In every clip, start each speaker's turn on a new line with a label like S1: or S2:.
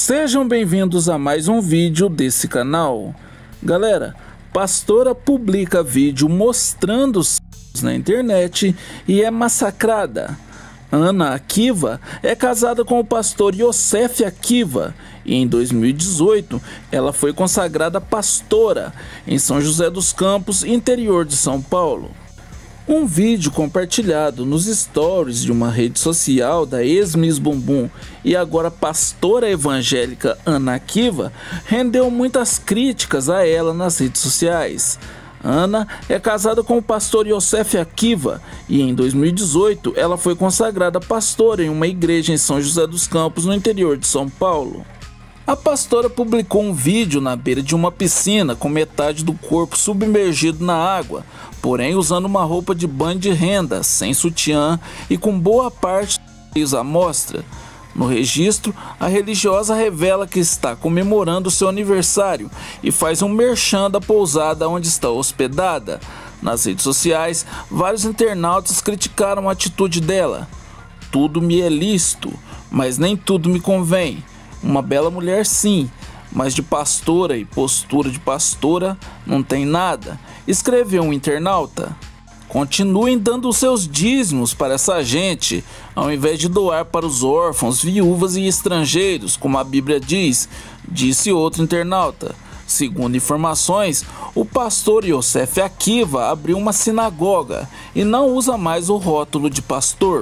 S1: Sejam bem-vindos a mais um vídeo desse canal. Galera, pastora publica vídeo mostrando na internet e é massacrada. Ana Akiva é casada com o pastor Yosef Akiva e em 2018 ela foi consagrada pastora em São José dos Campos, interior de São Paulo. Um vídeo compartilhado nos stories de uma rede social da ex-Miss Bumbum e agora pastora evangélica Ana Akiva rendeu muitas críticas a ela nas redes sociais. Ana é casada com o pastor Yosef Akiva e em 2018 ela foi consagrada pastora em uma igreja em São José dos Campos, no interior de São Paulo. A pastora publicou um vídeo na beira de uma piscina com metade do corpo submergido na água, porém usando uma roupa de banho de renda, sem sutiã e com boa parte dos seios à mostra. No registro, a religiosa revela que está comemorando seu aniversário e faz um merchan da pousada onde está hospedada. Nas redes sociais, vários internautas criticaram a atitude dela. Tudo me é lícito, mas nem tudo me convém. Uma bela mulher sim, mas de pastora e postura de pastora não tem nada, escreveu um internauta. Continuem dando seus dízimos para essa gente, ao invés de doar para os órfãos, viúvas e estrangeiros, como a Bíblia diz, disse outro internauta. Segundo informações, o pastor Yosef Akiva abriu uma sinagoga e não usa mais o rótulo de pastor.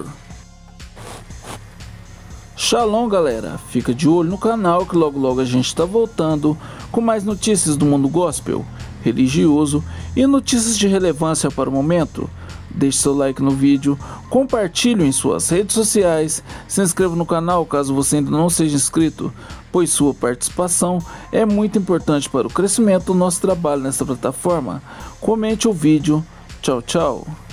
S1: Shalom, galera, fica de olho no canal que logo a gente está voltando com mais notícias do mundo gospel, religioso e notícias de relevância para o momento. Deixe seu like no vídeo, compartilhe em suas redes sociais, se inscreva no canal caso você ainda não seja inscrito, pois sua participação é muito importante para o crescimento do nosso trabalho nessa plataforma. Comente o vídeo. Tchau, tchau.